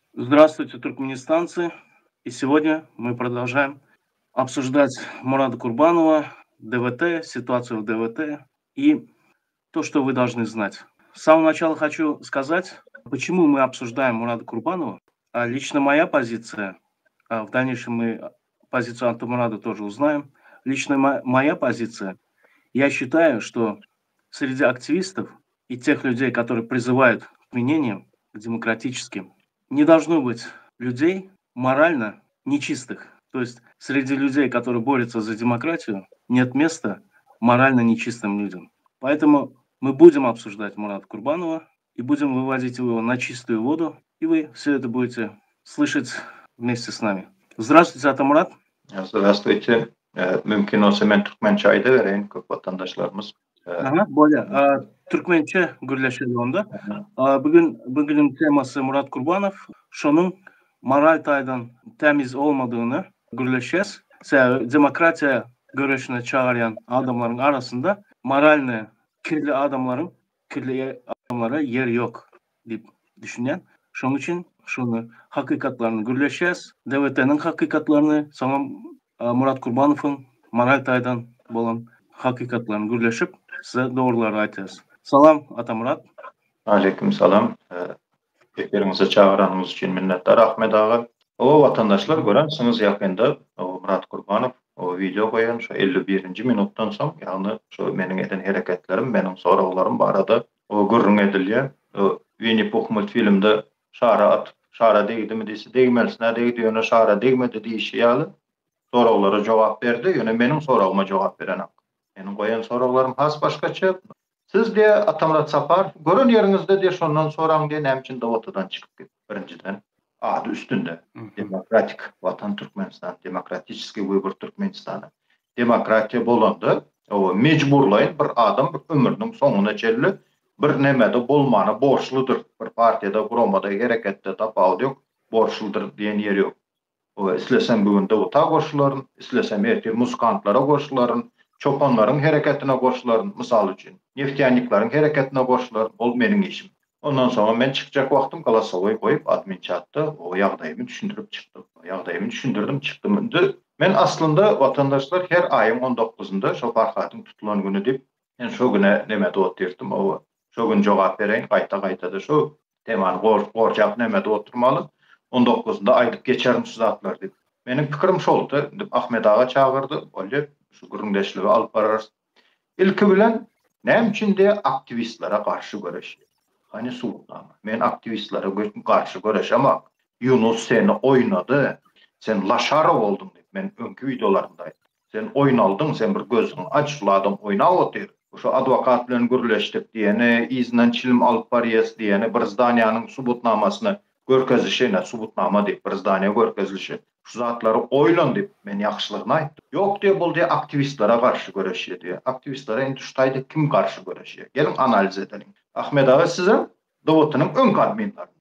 Здравствуйте, туркменистанцы. И сегодня мы продолжаем обсуждать Мурада Курбанова, ДВТ, ситуацию в ДВТ и то, что вы должны знать. С самого начала хочу сказать, почему мы обсуждаем Мурада Курбанова. Лично моя позиция, в дальнейшем мы позицию Антимурада тоже узнаем. Лично моя позиция, я считаю, что среди активистов и тех людей, которые призывают к изменениям, к демократическим, не должно быть людей морально нечистых. То есть среди людей, которые борются за демократию, нет места морально нечистым людям. Поэтому мы будем обсуждать Мурада Курбанова и будем выводить его на чистую воду, и вы все это будете слышать вместе с нами. Здравствуйте, Атамурат. Здравствуйте. Mümkün olsa ben Türkmençe ayda vereyim köp vatandaşlarımız. Böyle. Türkmençe gürleşelim onda. Bugünün teması Murat Kurbanov. Şunun Maraltay'dan temiz olmadığını gürleşeceğiz. Demokratiya görüşüne çağıran adamların arasında moralne kirli adamlara yer yok deyip düşünen. Şunun için şunu hakikatlarını gürleşeceğiz. DVT'nin hakikatlarını sonra Murat Kurbanov'un Maraltay'dan olan hakikatlarını gürleşip size doğruları aytacağız. Salam Atamurat. Aleyküm salam. Efirinize çağıranınız için minnettar Ahmet ağa. O vatandaşlar görensiniz yakında o Murat Kurbanov o video koyan şu 51. minuttan soň ýagny şu meniň eden hereketlerim, meniň sorawlarym barada o gürrüň edilýär. Winnie Pooh multfilmde şara degdimi dese degmelsine degdi ýöne şara degmedi diýişýär. Sorawlara jogap berdi, ýöne meniň sorawma jogap beren. Meniň goýan sorawlarym has başgaça. Siz de Atamurat Sapar, görün yerinizde de şondan soraň diye näme Dawatadan çykyp gitdi birinciden. Adı üstünde. Demokratik Vatan Türkmenistan, Demokratiskiy Wybor Türkmenistana. Demokratiya bolanda, o mecburlaýyn bir adam bir ömrüniň soňuna çelli bir nemede bolmana borçludur. Bir partiyada, guromada, hereketde tapawdy ýok, borçludur diýen ýer ýok. O islesem bugün Dawata goşularyn, islesem ertir muskantlara goşularyn, çopanlaryň hereketine goşularyn, mysal üçin neftýanliklaryň hereketine goşularyn, ol meniň işim. Ondan sonra men çykjak wagtym galasowy goýup admin chatda o ýagdaýymy düşündirip çykdym. Ýagdaýymy düşündirdim, çykdym. Men aslında vatandaşlar her aýyň 19-ynda şo Farhatyň tutulan güni dip, men şo güne neme dowat berdim, o şo gün jogap bereň, gaýta-gaýta şo temany gorjap neme oturmaly. 19-ynda aýdyp geçerim şu zatlar dip. Meniň pikirim şoldy, dip Ahmet ağa çağırdy, bolýar şu güründeşligi alyp bararys. Ilki bilen näme üçin de aktivistlere karşı göreşýär. Hani sultana. Men aktivistlere karşı göreşemek. Yunus seni oynadı. Sen Laşarov oldun dip. Men öňkü videolarymda aýtdym. Sen oynaldın, sen bir gözüň açyladym, oynap otyr. Şu adwokat bilen gürleşdik diýeni, izinden çilim alyp barýas diýeni, bir zdaniýanyň subutnamasyny görkezişine, subutnama dip, bir zdaniýa görkezilişi. Şu zatlary oýlan dip, men ýakşylygyny aýtdym. Ýok diýip bol diýip aktivistlere karşı göreşýär diýip. Aktivistlere indi şu taýda kim karşı göreşýär? Gelin analiz edelim. Ahmet ağa size Dawatynyň öňki adminleri.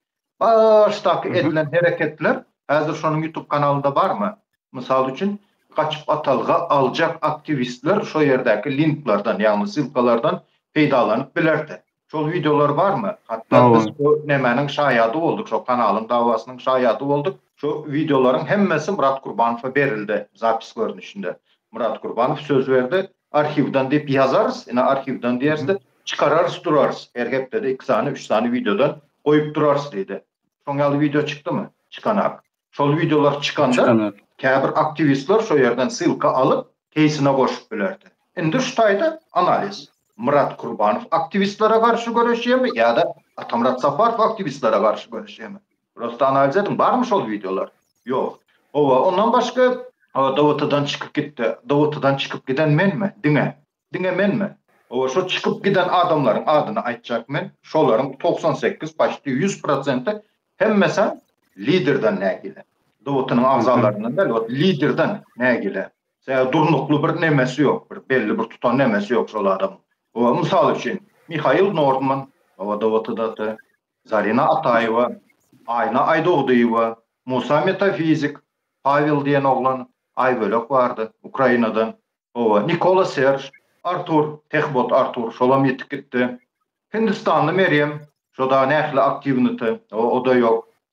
Başdaky edilen hereketler häzir şonuň YouTube kanalynda barmy? Mysal üçin gaçyp atalga aljak aktivistler şo ýerdäki linklardan, ýagny sylkalardan peýdalanyp bilerdi. Şol videolar barmy? Hatda biz bu nemeniň şaýady boldyk, şo kanalyň dawasynyň şaýady boldyk. Şo videolaryň hemmesi Murat Kurbanowa berildi zapis görnüşinde. Murat Kurbanov söz berdi, arhivden dip ýazarys, ina arhivden diýerse çıkararız durarız. Her hepde de 2 tane 3 tane videodan koyup durarız dedi. Soňaly video çıktı mı? Çıkanak. Şol videolar çıkanda käbir aktivistler şo yerden sylka alıp keýsine goşup bilerdi. Indi şu taýda analiz. Murat Kurbanov aktivistlere karşı göreşýärmi ýa-da Atamurat Saparov aktivistlere karşı göreşýärmi? Prosta analiz edin. Barmy şol videolar? Ýok. Ondan başga Dawatadan çykyp gitdi. Dawatadan çykyp giden menmi? Diňe menmi? Şo çykyp giden adamlaryň adyny aýtjak men. Şolaryň 98 başdy 100% hemmesi liderden nägile. Dawatynyň agzalarynyň da liderden nägile. Durnuklu bir nemesi ýok, bir belli bir tutan nemesi ýok şol adam. Mysal üçin Mikhail Nordman, Dawatyda Zarina Ataýewa, Ayna Aýdogdyýewa, Musa Metafizik, Pavel diýen oglan Aýbölek bardy Ukrainadan. Nikola Serj, Tehbot Artur şolam ýetip gitdi. Hindistanly Meryem, şo da nähli aktivnity, o da ýok.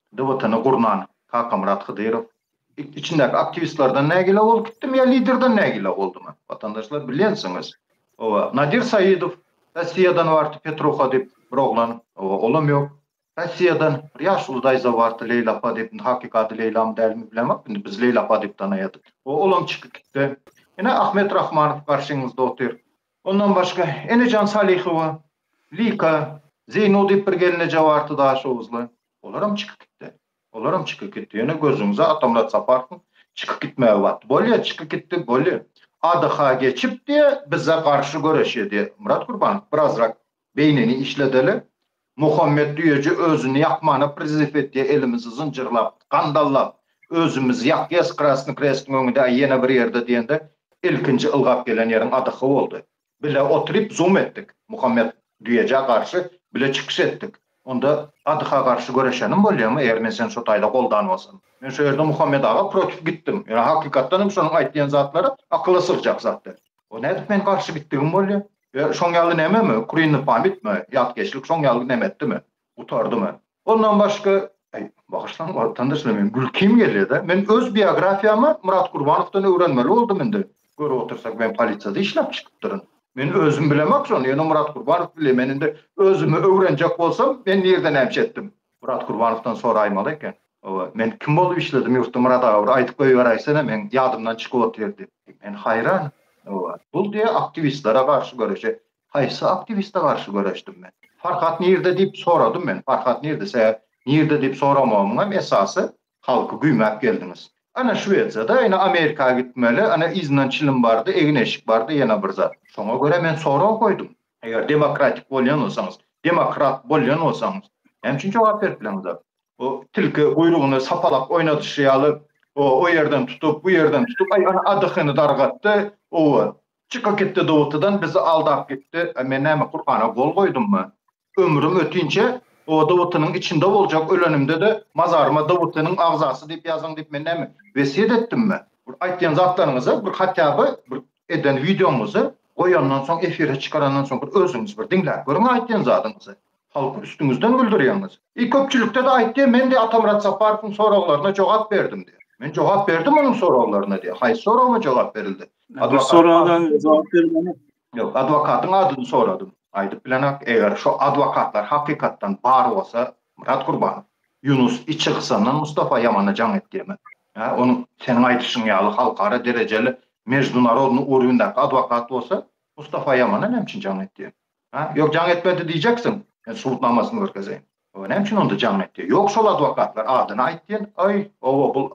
DWT-ni gurnan Kaka Murat Hıdyrov içindäki aktivistlerden nägile bolup gitdim ya liderden nägile boldymy? Vatandaşlar bilýänsiňiz. O Nadir Saidov Rossiýadan barty Petroha dip bir oglan, olam ýok. Rossiýadan Riyaz Uldayza barty Leyla apa dip hakikaty Leylam dälmi bilemek. Biz Leyla apa dip tanaýadyk. O olam çykyp gitdi. Ene Ahmet Rahmanov garşyňyzda otyr. Ondan başga Enecan Salihowa, Lika, Zeyno dip bir gelneje barty daşowuzly. Olaram çykyp gitdi. Olaram çykyp gitdi. Ene gözüňize Atamrat Saparov çykyp gitmäge bat. Bolýa çykyp gitdi, bolýa. ADH geçip diye bize karşı göreşedi. Murat Kurbanov birazrak beynini işledeli. Muhammed Düyeci özünü yakmana prezif etdiye elimizi zincirlap, kandallap, özümüzü yakyas Krasny Krest'in önünde yine bir yerde diyende ilkinci ılgap gelen yerin ADH oldu. Bile oturup zoom ettik. Muhammed Düyeci'ye karşı bile çıkış ettik. Onda ADH'a karşı göreşenim bolýar mı? Eğer men sen şu taýda goldanmasyn. Men şu ýerde Muhammed aga protif gittim. Yani hakykatdan şonuň aýtýan zatlary akla sığjak zatlar. O nädip men karşı gitdim bolýar? Şoň ýaly nämemi? Kurynny pamitmi? Ýatgeçlik şoň ýaly nemetdimi? Utardymy? Ondan başga bagyşlan vatandaşlar men gülkim gelýär da. Men öz biografiýamy Murat Kurbanowdan öwrenmeli oldum indi. Görüp otursak men polisiýada işläp çykyp duryn. Men özüm bilemek şonu, ýene Murat Kurbanov bile meninde özümü öwrenjek bolsam, men nerden ämçetdim? Murat Kurbanowdan soraýmaly eken. Men kim bolup işledim ýurtda Murat aga aýtyp goýýaraýsana men ýadymdan çykyp oturdy. Men hayran. Bul diye aktivistlere karşı göreşe. Haýsy aktiviste karşı göreşdim men. Farhat nerede dip soradym men. Farhat nerede nerede dip soramamyň esasy halky güýmäp geldiňiz. Ana Şwediýada, ýene Amerikaga gitmeli, ana iznan çilim bardy, egin eşik bardy, ýene bir zat. Şoňa göre men soraw koydum. Eger demokratik bolýan bolsaňyz, demokrat bolýan bolsaňyz, hemçin jogap berip bileňiz. O tilki guyrugyny sapalap oynadyşýaly, o ýerden tutup, bu ýerden tutup, ana adykyny dargatdy, o çykyp gitdi dowutdan, bizi aldap gitdi. Men näme Qur'ana gol goýdummy? Ömrüm ötünçe o Davutynyň içinde boljak ölenimde de mazaryma Davutynyň agzasy dip ýazyň dip men näme wesiýet etdimmi? Bir aýtýan zatlaryňyza bir hatda bir eden videomuzu goýandan soň efire çykarandan soň bir özüňiz bir diňläp görüň aýtýan zatyňyzy. Halky üstüňizden bildirýäňiz. Köpçülükde de aýtdy, men de Atamrat Saparowyň sorawlaryna jogap berdim diýär. Men jogap berdim onun sorawlaryna diýär. Haýsy sorawma jogap berildi? Sorawdan jogap berilmedi. Ýok, adwokatyň adyny soradym. Aýdyp bilenek, eger şu adwokatlar hakykatdan bar bolsa, Murat Kurbanov, Yunus İçiqsandan Mustafa Yamana jan etdiýärmi? Onu seniň aýdyşyň ýaly halkara derejeli mejdunarodny urundaky adwokat bolsa, Mustafa Yamana nämçin jan etdiýär? Ýok, jan etmedi diýjeksin. Men suwutnamasyny görkezeyim. O nämçin onda jan etdi? Ýok, şol adwokatlar adyny aýtdyn. Ay, bul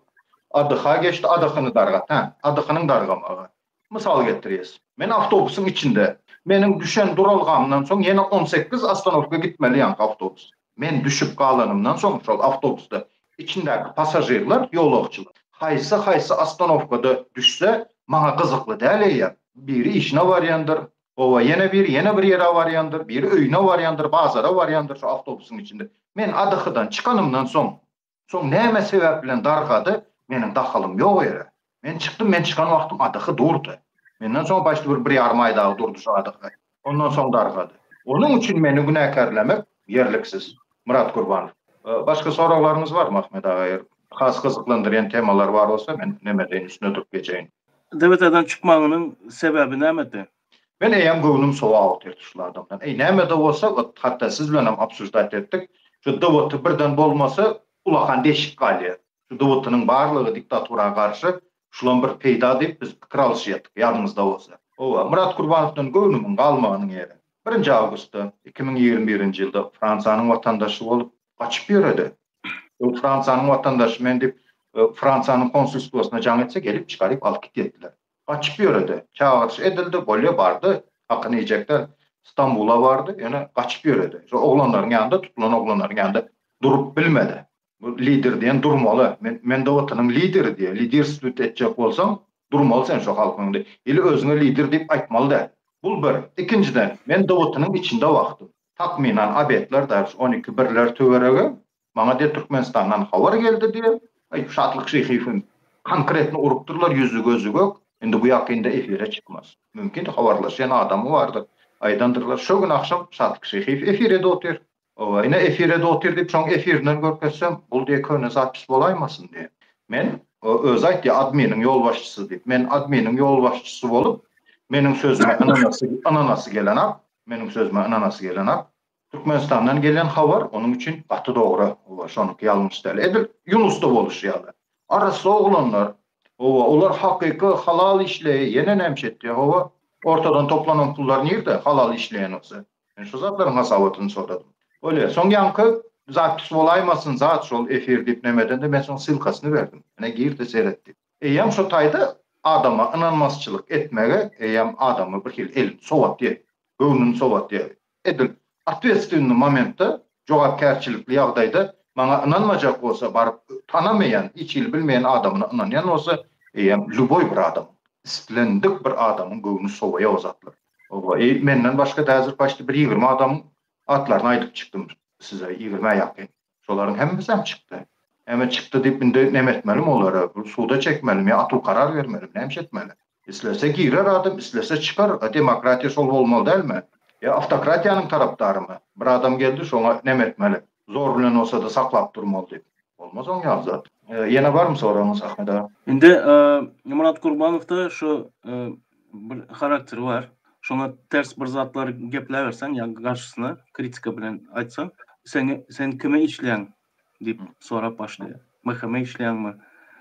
ADH geçdi, ADH-ny dargat, ADH-nyň dargamagy. Mysal getirýäs. Men awtobusyň içinde, menin düşen duralgamdan soň ýene 18 astanowka gitmeli ýanky awtobus. Men düşüp galanymdan soň şol awtobusda içindäki passajerler, ýolagçylar haýsy astanowkada düşse, maňa gyzykly däl ýa. Biri işine barýandyr, ýene bir ýere barýandyr, biri öýüne barýandyr, bazara barýandyr şu awtobusyň içinde. Men ADH-dan çykanymdan soň näme sebäp bilen dargady, meniň dahylym ýok ýere. Men çykdym, men çykan wagtym ADH durdy. Menden soň başly bir ýarym aýda durdy şu ADH. Ondan soň dargady. Onuň üçin meni günäkarlamak ýerliksiz. Murat Kurbanov. Başga sorawlaryňyz barmy Ahmet aga? Has gyzyklandyrýan temalar bar bolsa men nämeden üstüne durup geçeýin. DWT-den çykmagynyň sebebi nämedi? Men eýem göwnüm sowa otyr şulardan. Näme-de bolsa, hatda siz bilen hem absurdat etdik. Şu DWT birden bolmasa ulakan deşik galýar. Şu DWT-nyň barlygy diktaturaga garşy şulan bir peýda dip biz pikir alşýardyk, ýadymyzda bolsa. Murat Kurbanowdan göwnümiň galmagynyň ýeri. 1 awgustda 2021-nji ýylda Fransanyň watandaşy bolup gaçyp ýöredi. O Fransanyň watandaşy men dip Fransanyň konsulsiýasyna jan etse gelip çykaryp alyp gitdiler. Gaçyp ýöredi. Çağırış edildi, bolýa bardy. Hakyny ejekler Stambula bardy, ýene gaçyp ýöredi. Şu oglanlaryň ýanynda, tutulan oglanlaryň ýanynda durup bilmedi. Bu lider diýen durmaly. Men Davutynyň lideri diýe, liderlik etjek bolsam, durmaly sen şu halkyňda. Eli özüňe lider diýip aýtmaly da. Bul bir. Ikinciden, men Davutynyň içinde wagtym. Takminan abetler da 12 birler töwerege, maňa de Türkmenistandan habar geldi diýe. Şatlyk Şeýhifin konkretni urupdurlar, yüzü gözü gök. Endi bu ýakynda efire çykmaz. Mümkin habarlaşan adamy bardy. Aýdandyrlar. Şu gün akşam Şatlyk Şeýhif efirede otyr. O yine efire de oturdup şoň efirinden görkezsem bul diye köne zapis bolaymasın diye. Men öz aýtdy adminiň yol başçysy diýip. Men adminiň yol başçysy bolup meniň sözüme ananasy gelen ak, meniň sözüme ananasy gelen ak. Türkmenistandan gelen habar onun için batı doğru. O şonuky ýalňyş däl. Edil Yunusda boluşýarlar. Arasy oglanlar. Olar hakyky halal işleýi ýene nämşet diýip. Ortadan toplanan pullar nerede? Halal işleyen olsa. Ben şu zatların hasabatını soradım. Öyle. Son yankı zapis olaymasın zat şol efir dip nemeden de ben son silkasını verdim. Ne girdi seyretti. Eyam şu tayda adama inanmazçılık etmege eyam adamı bir kil elin sovat diye. Göwnün sovat diye. Edil atwetstynly momentda jogapkärçilikli ýagdaýda bana inanmajak bolsa barıp tanamayan, hiç il bilmeyen adamına inanyan olsa eyam luboy bir adam. Splendik bir adamın göwnü sowaya uzatlar. Menden başga täzir başly bir 20 adam atlaryny aýdyp çykdym size 20 ýakyn. Şolaryň hemmesi hem çykdy. Hem çykdy diýip indi nem etmelim olara? Suda çekmelim ýa atuw karar bermelim, näme etmeli? İslese girer adam, islese çıkar. Demokratiýa şol bolmaly dälmi? Ya автократиянын tarapdarymy? Bir adam geldi şoňa nem etmeli? Zor bilen olsa da saklap durmaly diýip. Olmaz oň ýazat. Ýene barmy soragyňyz Ahmet aga? Indi Murat Kurbanowda şu bir karakteri var. Şoňa ters bir zatlar geplebersen ýa garşysyna kritika bilen aýtsan, sen kime işleýän diýip sorap başlaýar. Mahkeme işleýänmi?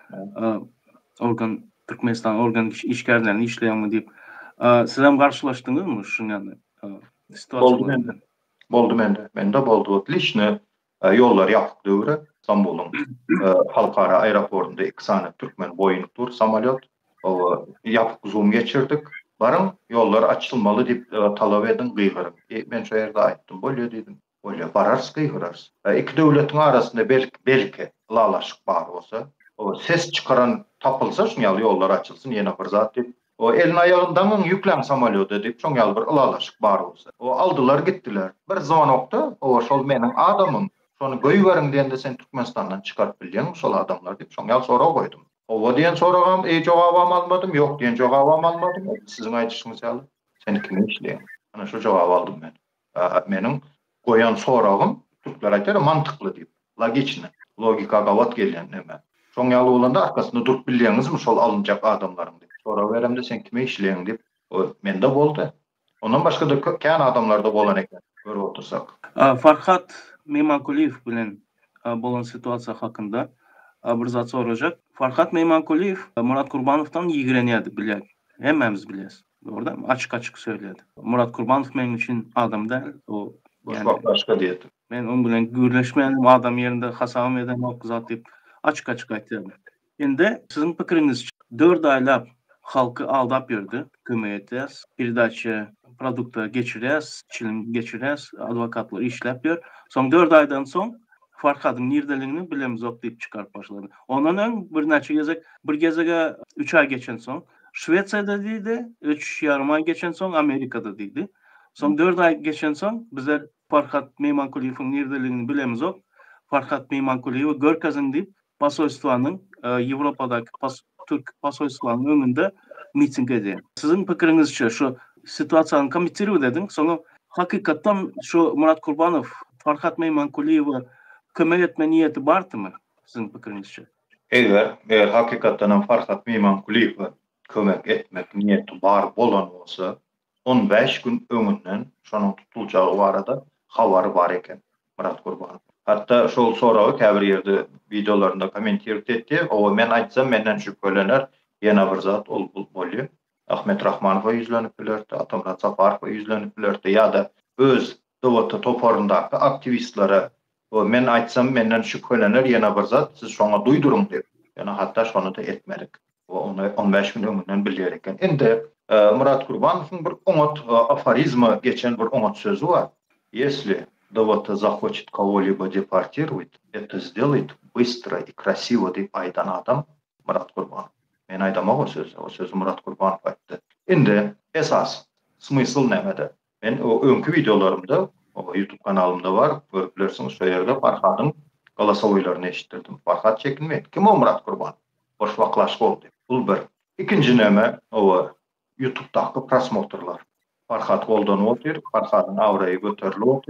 Organ Türkmenistan organ işgärlerini işleýänmi diýip. Siz hem garşylaşdyňyzmy şu ýany situasiýa? Boldu mende boldu. Otlishny yollar ýapyk döwre. İstanbul'un halkara aeroportunda 2 sany Türkmen Boeing tur samolyot yapıp zoom geçirdik. Barın yollar açılmalı diýip talap edin gıýgyrym. Men şu ýerde aýtdym, bolýar diýdim. Bolýar barars gıýgyrars. Iki döwletiň arasynda belki lalaşyk bar bolsa, o ses çıkaran tapylsa şuňaly yollar açylsyn ýene bir zat diýip. O elin ayağından yüklen samolyot edip şoňaly bir lalaşyk bar bolsa. O aldylar gittiler. Bir zonokda o şol meniň adamym. Şonu goýuwaryň diýende sen Türkmenistandan çykaryp bilýän şol adamlar diýip şoňal sora goýdum. O diýen soragam, jogabam almadym, ýok diýen jogabam almadym. Siziň aýdyşyňyz ýaly. Sen kime işleýän? Ana şu jogap aldım men. Meniň goýan soragym türkler aýtar mantykly diýip, logiçny, logikaga wat gelýän näme. Şoňal bolanda arkasynda durup bilýäňizmi şol alınjak adamlaryň diýip. Sora beremde sen kime işleýän diýip, o mende boldy. Ondan başga da kän adamlarda bolan eken. Görüp otursak. Farhat Meymankuliyev bilen bolan situasiýa hakynda bir zat sorajak. Farhat Meymankuliyev Murat Kurbanowdan ýigrenýärdi bilýär. Hemmemiz bilýäs. Doğrudan açık söyledi. Murat Kurbanov benim için adam değil. O yani başka diyetim. Ben onun bilen gürleşmeyelim adam yerinde hasam eden o zat deyip açık aytdım. Şimdi sizin pikirinizce 4 aylap halkı aldap yürüdü. Kömeyetiz, передача produkta geçiriyaz, çilim geçiriyaz, advokatlar işlep yor. Son 4 aydan son Farhat'ın nirdeligini bilemiz ok deyip çıkarıp başladı. Ondan ön bir gezege 3 ay geçen son Şveçya'da değildi, 3,5 ay geçen son Amerika'da değildi. Son 4 ay geçen son bizler Farhat Meymankuliyev'in nirdeligini bilemiz ok. Farhat Meymankuliyev'i görkezin deyip Pasoystvanın Avrupa'daki Türk Pasoystvanın önünde miting edin. Sizin fikrinizce şu situasiyanı komentiriyor dedin. Sonra hakikaten şu Murat Kurbanov Farhat Meymankuliyev'i kömek etme niyeti vardı mı sizin fikrinizce? Eğer hakikaten Farhat Meymankuliyev'i kömek etmek niyeti var bolan olsa 15 gün öňünden şonun tutulacağı barada habary bar eken Murat Kurbanov. Hatta şol soragy käbir ýerde videolarynda kommentir etdi. O men aýtsam menden şüphelenär ýene bir zat ol bolýar. Ahmet Rahmanowa ýüzlenip bilerdi, Atamrat Safarowa ýüzlenip bilerdi ýa-da öz dowlata toparyndaky aktivistlere o men aýtsam menden şüphelenär ýene bir zat siz şoňa duýduruň diýip. Ýani hatta şonu da etmelik. O 15 gün öňünden bilýär eken. Endi Murat Kurбанов'un bir oňat aforizmi geçen bir oňat sözü var. Если Довод захочет кого-либо депортировать, это сделает быстро и красиво deyip aydan adam Murat Kurbanov. Men aýdamak o söz Murat Kurbanov aýtdy. Indi esas smysl nämede? Men o öňkü videolarymda, o YouTube kanalymda var, görüp bilersiňiz şu ýerde Farhat'ın galasowylaryny eşitdirdim. Farhat çekinmedi. Kim o Murat Kurbanov? Boş waklaş boldy. Bul bir. İkinci näme? O YouTube'daky prosmotrlar. Farhat goldan otyr, Farhat'ın awraýy göterilip otyr.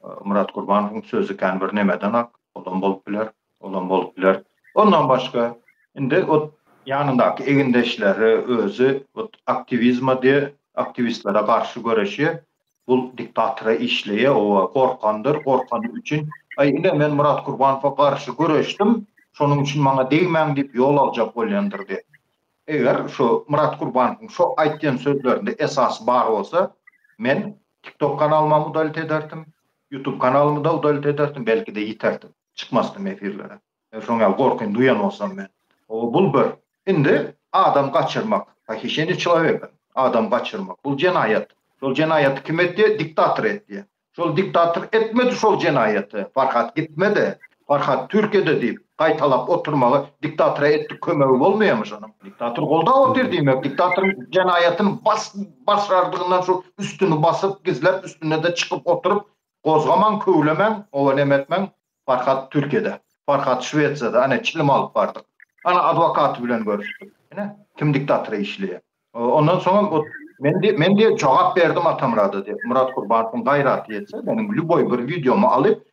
Murat Kurbanov'un sözü kan bir nemeden ak, olan bolup biler. Ondan başka, indi o yanındaki egindeşleri özü aktivizma diye aktivistlere karşı görüşü, bu diktatora işleye, o korkanı için. Indi men Murat Kurbanov'a karşı görüştüm, şonun için bana değmen deyip yol alacak bolyandır diye. Eğer şu Murat Kurbanov'un şu aytgan sözlerinde esas bar olsa, men TikTok kanalıma mudalit ederdim, YouTube kanalımı da mudalit ederdim, belki de yiterdim. Çıkmazdım efirlere. Şoňa korkun duyan olsam men. O bul bir. Indi adam kaçırmak. Hakişeni человек. Adam kaçırmak. Bul cenayet. Şol cenayeti kim etti? Diktatör etti. Şol diktatör etmedi şol cenayeti. Farhat gitmedi. Farhat Türkiye'de deyip kaytalap oturmalı diktatöre ettik kömeği olmuyormuş hanım. Diktatör kolda otur demek. Diktatörün cenayetini basardığından şu üstünü basıp gizlep üstüne de çıkıp oturup kozgaman kövlemen, o nemetmen Farhat Türkiye'de. Farhat Şveçya'da. Hani çilim alıp vardık. Ana advokatı bilen görüştük. Kim diktatöre işliyor. Ondan sonra men diye cevap verdim Atamrada diye. Murat Kurbanov'un gayratı yetse benim lüboy bir videomu alıp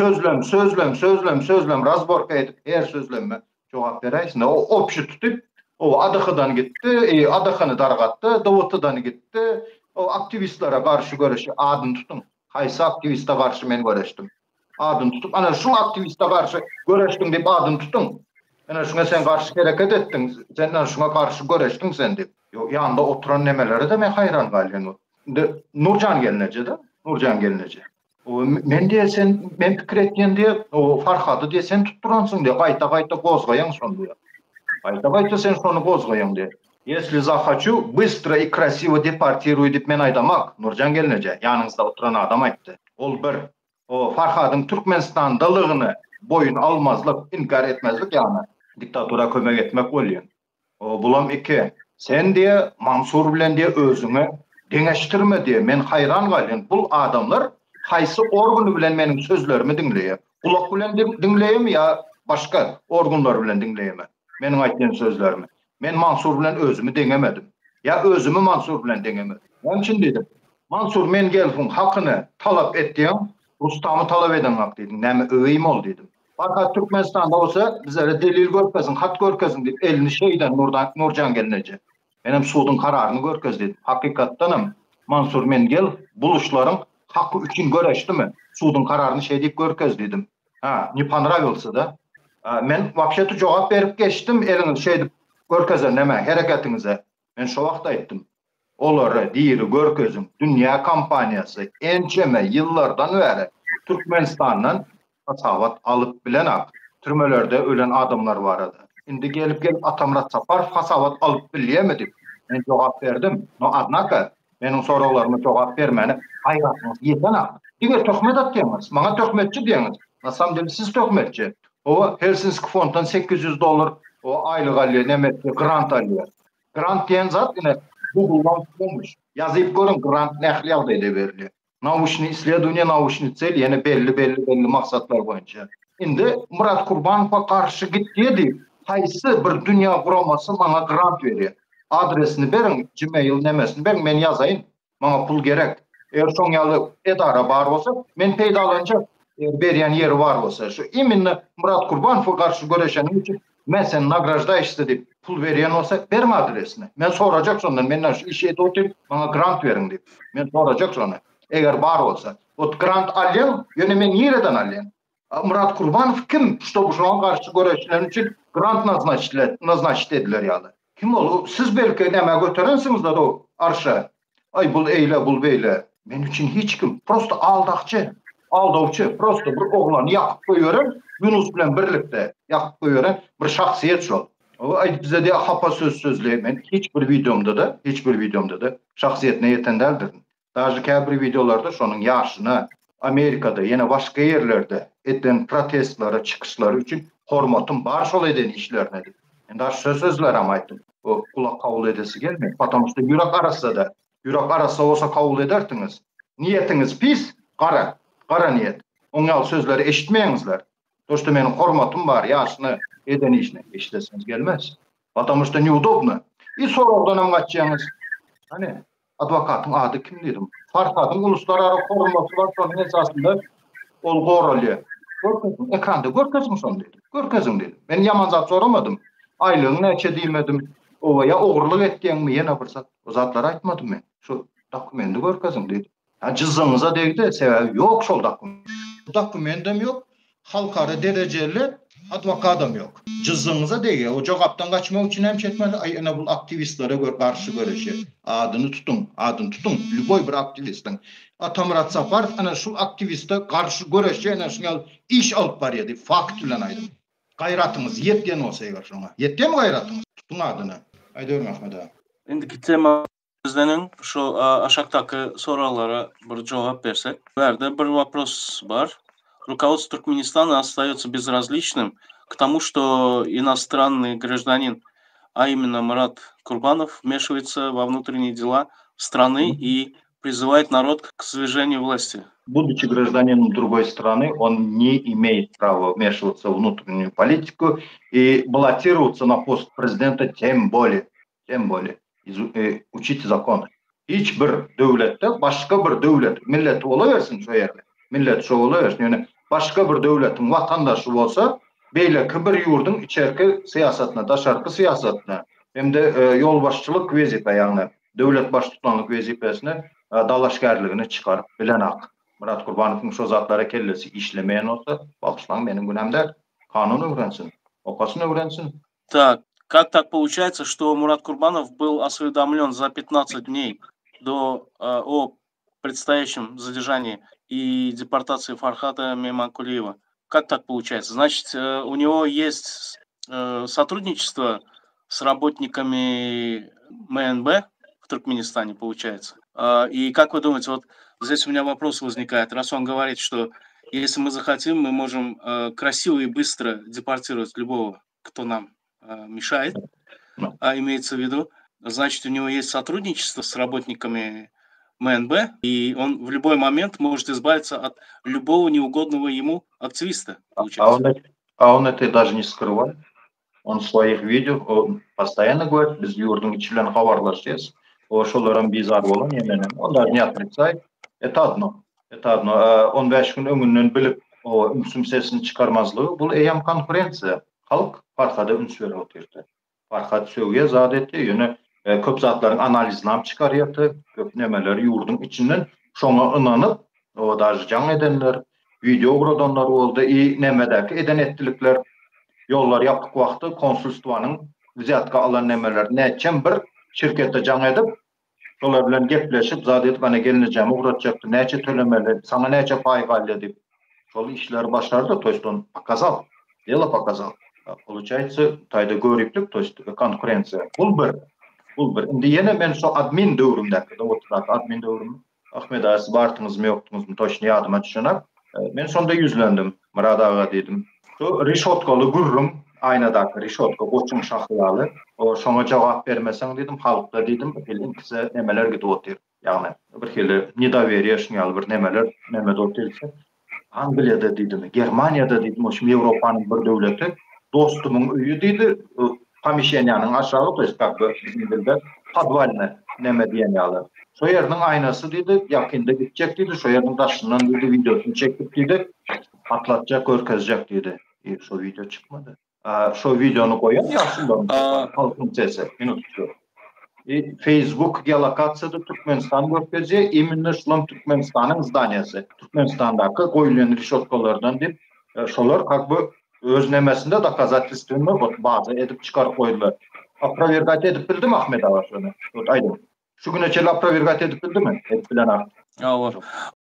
sözlem razborka edip her sözlemme cevap vereysin. O opşu tutup o Adıkı'dan gitti, Adıkı'nı dargattı, Davutı'dan gitti. O aktivistlere karşı görüşü adını tutun. Haysa aktiviste karşı men görüştüm. Adını tutup ana şu aktiviste karşı görüştüm deyip adını tutun. Ana şuna sen karşı hareket ettin. Sen şuna karşı görüştün sen deyip. Yanında oturan nemeleri de men hayran galyň. Nurcan Gelinece. Men diye sen men pikir etken diye o Farhadı diye sen tutturansın diye kayta gozgayan son diye. Kayta sen şonu gozgayan diye. Если захочу быстро и красиво депортирую деп men aydamak Nurcan Gelinece yanınızda oturan adam aytdı. Ol bir o Farhad'ın Türkmenistan'dalığını boyun almazlık, inkar etmezlik yani diktatora kömek etmek bolýan. O bulam iki. Sen diye Mansur bilen diye özüňi deňeştirme diye men hayran galýan. Bu adamlar haysı organy bilen menin sözlerimi dinleýär. Kulak bilen dinleýärmi ya başka organlar bilen dinleýärmi? Menin aýtdığım sözlerimi. Men Mansur bilen özümü deňemedim. Ya özümü Mansur bilen deňemedim. Onun için dedim. Mansur men gelip hakyny talap etdiň, Rustam'ı talap eden hak dedim. Näme öýüm ol dedim. Fakat Türkmenistan'da olsa bizlere delil görkezin, hat görkezin deyip elini şeyden Nurcan Gelinece. Benim suudun kararını görkez dedim. Hakikattanım Mansur men gel buluşlarım hakkı üçün göreşdi mi? Suudun kararını şey deyip görkez dedim. Ne понравился da. Men vapşeti cevap verip geçtim elini şey deyip görkezin neme hareketinize. Men şu vaqt aytdım. Oları diri görkezin dünya kampanyası ençeme yıllardan beri Türkmenistan'dan Asavat alıp bilen türmelerde ölen adamlar var adı. Şimdi gelip Atamrat Saparov Asavat alıp bilýärmidi. Men cevap verdim. No adnaka menin soralarıma cevap vermeni hayratınız yeten Diger töhmet atýaňyz, maňa töhmetçi diýeňiz. Na samym delе siz töhmetçi. O Helsinki fonddan $800 o aylyk alýar, nemetdi grant alýar. Grant diýen zat ine Google'dan bulmuş. Yazyp görün grant nähli ýagdaýda berilýär. Nauşny исследование, nauşny цель, yani belli maksatlar boýunça. Indi Murat Kurbanow'a karşı gitdi. Haýsy bir dünya guramasy maňa grant berýär. Adresini berin, Gmail nemesini berin, men yazaýyn. Maňa pul gerek. Eğer şoň ýaly edara bar bolsa, men peýdalanjak berýän ýeri bar bolsa, şu imенно Murat Kurbanow'a karşı göreşenim üçin men seni nagrajdaýşdy dip pul berýän bolsa, berme adresini. Men sorajak şondan, men şu işe oturup maňa grant berin dip. Men sorajak şonu. Eğer bar olsa, o grant alýan, ýöne men ýerden alýan. Murat Kurbanov kim? Чтобы şoňa karşı göreşlerin üçin grant nazначить ediler ýaly. Kim ol? Siz belki näme göterensiňiz da o arşa. Ay bul eýle, bul beýle. Men üçin hiç kim. Prosta aldawçı, prosta bir oglan ýakyp goýýar, Yunus bilen birlikde ýakyp goýýar, bir şahsiýet şol. O aýdyp bize de hapa söz sözleýmen. Hiç bir videomda da şahsiýetine ýeten däldir. Daşy käbir videolarda şonuň ýaşyna Amerikada ýene başga ýerlerde eden protestlara, çykyşlary üçin hormatym bar şol eden işlerine. Enda sözler ama aýtdym. O kulak kabul edesi gelmiyor. Потому что yürek arasa olsa kabul edertiniz. Niyetiniz pis, kara niyet. Oňa sözleri eşitmeýäňizler. Dostu menin hormatym bar, ýaşyny eden işine eşitesiniz gelmez. Потому что неудобно. И soragdanam gaçýaňyz. Hani advokatyň ady kim dedim. Farhadyň uluslararası formaty var, şonuň esasında ol goralya. Görkezin, ekranda görkezin son dedi. Görkezin dedi. Ben yaman zat soramadım. Aylığını neçe diyemedim. Ya oğurluk etken mi yine bir zat. O zatları aytmadım ben. Şu dokumenti görkezin dedi. Ha cızığınıza değdi, sebebi yok şol dokument. Dokumentim yok. Halkara dereceli advokadım yok. Cızığınıza değdi. O cevaptan kaçmak için hem çetmeli. Ay ene bu aktivistlere karşı görüşü. Adını tutun. Lüboy bir aktivistin. Atamurat Saparov ana şu aktiviste karşı görüşü ene şunal iş alıp var yedi. Fakt bilen aydım. Gayratınız yetken olsa eğer şuna. Yetti mi gayratınız? Tutun adını. Aydıyorum Ahmet ağa. Endiki tema bizdenin şu aşağıdaki sorulara bir cevap versek. Verdi bir вопрос бар. Руководство Туркменистана остается безразличным к тому, что иностранный гражданин, а именно Мурат Курбанов, вмешивается во внутренние дела страны и призывает народ к свержению власти. Будучи гражданином другой страны, он не имеет права вмешиваться в внутреннюю политику и баллотироваться на пост президента, тем более. Учите законы. Hiçbir devlette başka bir devlet, millet olaversin şu yerde. Millet şu olaversin. Yani başka bir devletin vatandaşı olsa, beyle kibir yurdun içerki siyasetine, daşarkı siyasetine, hem de yolbaşçılık vezife yani devlet baş tutanlık vezifesine dalaşkarlığını çıkarıp bilen hak. Murat Kurbanov'un şu zatlara kellesi işlemeyen olsa, bakışlan benim günemde kanunu öğrensin, okasını öğrensin. Так, как так получается, что Мурат Курбанов был осведомлен за 15 дней о предстоящем задержании и депортации Фархата Мемакулиева? Как так получается? Значит, у него есть сотрудничество с работниками МНБ в Туркменистане, получается. И как вы думаете, вот здесь у меня вопрос возникает. Раз он говорит, что если мы захотим, мы можем красиво и быстро депортировать любого, кто нам мешает, имеется в виду, значит, у него есть сотрудничество с работниками МНБ, и он в любой момент может избавиться от любого неугодного ему активиста, получается. А он это даже не скрывает. Он в своих видео постоянно говорит, biz yurdun içilen havarlaşacağız. O şoların bizar olan yemenim. Onlar ne otricает? Это одно. 15 gün ömrünün bilip o ünsüm sesini çıkarmazlığı. Bu eyyam konkurensiya. Halk Farhada üns veri oturdu. Farhad söwge zat etdi. Yani köp zatların analizini çıkarıyatı. Köp nemeleri yurdun içinden şoňa ynanyp o daşjan edenler, video guradanlar oldu. Nemedeki eden ettilikler yollar yaptık vakti konsulstvanın viziyatka alan nemeler neçem bir şirkette can edip şolar bilen gepleşip zat edip bana gelineceğimi uğratacaktı. Neçe tölemeli, sana neçe pay galedi. Şol işleri başardı. Toyston pakazal. Dela pakazal. Получается, tayda görüplük, to есть konkurensiya. Bul bir. Indi yine ben şu admin dövrümdeki, admin dövrüm. Ahmet ağası bartınız mı yoktunuz mu toşni yadıma düşünüp. Ben sonda yüzlendim. Murat ağa dedim. Şu rişotkalı gürrüm, aynadaki rişotka, koçun şahılalı. O şona cevap vermesen dedim, halkta dedim, bilin kısa nemeler gidi otur. Yani bir hili nedaveriye şunyalı bir nemede otursa. Angliyada dedim, Germaniyada dedim, o şimdi Avrupa'nın bir devleti. Dostumun üyü dedi, Pamişenyanın aşağı to есть как бы bizim dilde padvalne neme diyen yalı. Şu yerinin aynası dedi, yakında gidecek dedi, şu yerinin taşından dedi, videosunu çekip dedi, patlatacak, örkezecek dedi. Şu video çıkmadı. Şu videonu koyan yaşından halkın sesi, minut tutuyor. Facebook gelakatsıdı Türkmenistan görkezi, iminle şulam Türkmenistan'ın zdaniyası. Türkmenistan'daki koyulan rişotkalardan deyip, şolar как бы özlemesinde doказательствını bazı edip çıkar koydular. Aprovergat edip bildi mi Ahmet ağa şunu? Aydım. Şu güne çeli aprovergat edip bildi mi? Edip bilen